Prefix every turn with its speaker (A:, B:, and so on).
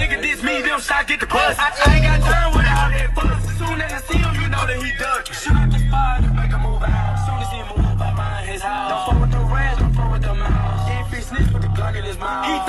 A: nigga diss me, them shots get the bus. I ain't got time with all that fuss. As soon as I see him, you know that he duck. Shoot out the spot, make a move out. As soon as he move, I mind his house. Don't fuck with the rats, don't fuck with the mouse. If he snitch with the Glock in his mouth.